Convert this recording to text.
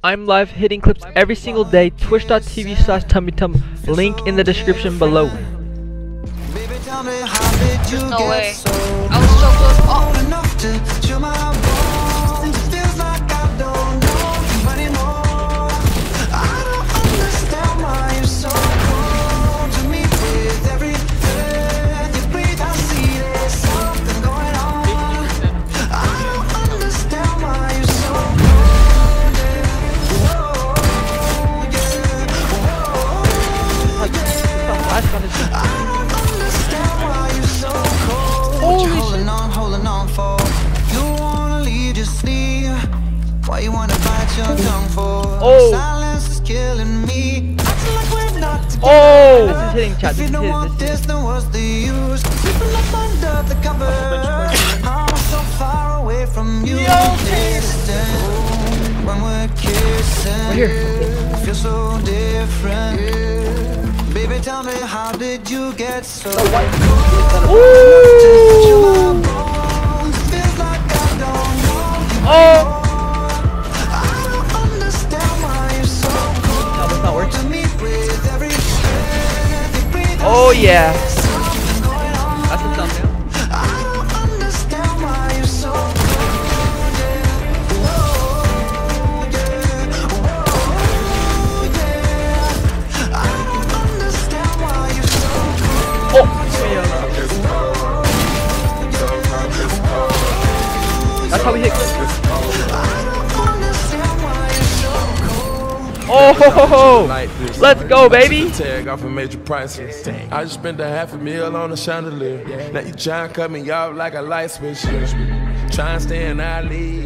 I'm live hitting clips every single day. Twitch.tv/TummyTum. Link in the description below. No way. I was so close. Oh. Why you wanna bite your tongue for? Oh. Silence is killing me. Oh, this is hitting, chat. If you don't want this, then what's the use? Sleeping up under the covers. I'm so far away from you. When we're kissing, feel so different. Baby, tell me, how did you get so? Oh. Oh yeah. That's the thumbnail. Oh. That's how we hit. Oh, let's go, baby. Tag off a major prices. I just spent $500,000 on a chandelier. Now you trying to cut me off like a light switch. Trying to stay in our league.